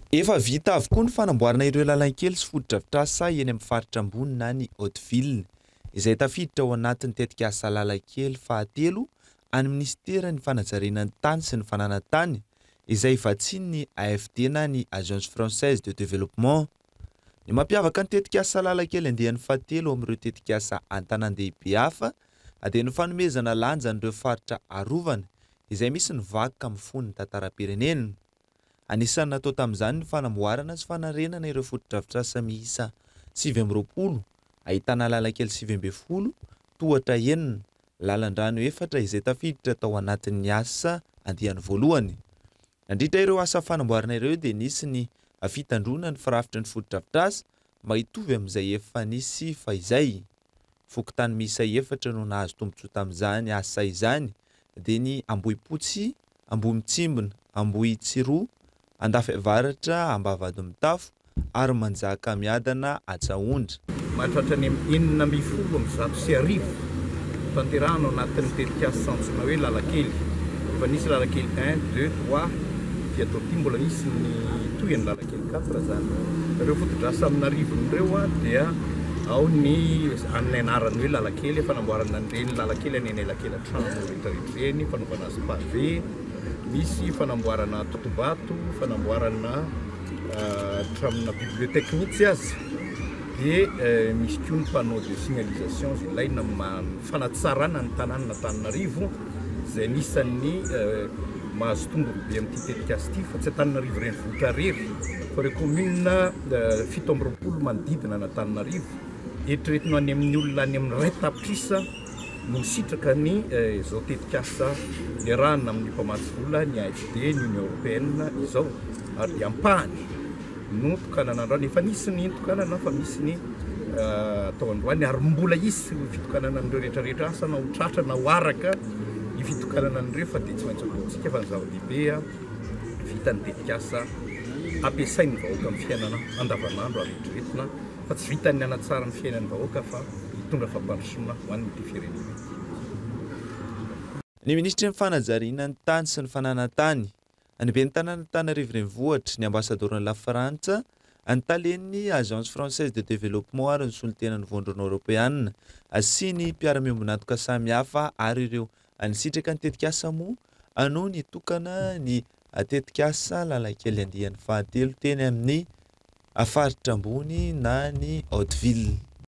Efa vita avokoa ny fanamboarana ireo lalankely sy fotodrafitrasa eny amin'ny faritra ambony na ny Haute-Ville, izay tafiditra ao anatin'ny tetikasa lalankely fahatelo any ministeran'ny fanajarenan'ny tany sy ny fananantany, izay vatsian'ny AFD na ny Agence Française de Développement. Ny mampiavaka ny tetikasa lalankely andehan'ny fahatelo amin'ireo tetikasa an-tanan-dehibe hafa dia ny fanomezana lanja an'ireo faritra arovana izay misy ny vakoka amin'ny fon'ny tantara-pirenena. Anisan'ny natao tamin'izany ny fanamboarana sy fanarenana ireo fotodrafitrasa miisa 720, ahitana lalankely 720, tohatra 9, lalan-drano 4 izay tafiditra tao anatin'ny asa andiany voalohany. Nandritra ireo asa fanamboarana ireo dia nisy ny fitandrona ny firafitry ny fotodrafitrasa mba hitovy amin'izay efa nisy fahizay. Fokontany miisa 4 no nahazo tombontsoa tamin'izany asa izany dia ny Ambohipotsy, Ambomitsibona, Ambohitsiroa, Andafevaratra, Ambavadimintafo ary Manjaka Miadana Atsaondra. Mahatratra ny 910 tanterahana anatin'ny tetikasa antsoina hoe lalankely. Efa nisy lalankely 1, 2, 3 dia toty mbola misy ny toy ny lalankely 4 zany. Ireo fotodrasa amin'Arivon'ireo dia ao ny amin'ny anarany hoe lalankely, fanamboarana an'ireny lalankely any anelakelan-trano rehetrarehetra reny, fanaovana azy pavé, misy fanamboarana totobato, fanamboarana tramina bibliotèque mihitsy azy, dia misy koa ny panneau de signalisation izay ilaina fanatsarana ny tanàna n'Antananarivo, izay anisan'ny mahazo tombony be amin'ity tetikasa ity, fa tsy Antananarivo renivohitra rery fa ireo commune 720 manodidina n'Antananarivo, eritreretina any amin'ny olona any amin'ny ray tapitrisa no sitraka ny izao tetikasa liarahana amin'ny mpamatsy vola, ny AFD, ny Union Européenne izao, ary ampahany no tokanana androany. Efa nisy ny tokanana fa misy ny atao androany, ary mbola isy fitokanana an'ireo rehetrarehetra asa na ho tratra na ho araka ny fitokanana an'ireo, fa dia tsy maintsy ataontsika fa ny zava-dehibe vita ny tetikasa ampiasain'ny vahoaka amin'ny fiainana andavanandro rehetrarehetra, fa tsy vita ny hanatsara ny fiainan'ny vahoaka fa hitondra fampandrosoana ho an'ity firenena. Ny ministry ny fanajarinan'ny tany sy ny fananantany, ny ben'ny tanàn'Antananarivo renivohitra, ny ambasadorany la Frantsa, ny talen'ny Agence Française de Développement ary ny solontenan'ny vondrona Européenne sy ny mpiara-miombonatoka samihafa ary ireo anisitraka ny tetikasa moa no nitokana ny tetikasa lalankely andiany fahatelo teny amin'ny faritra ambony na ny Haute-Ville.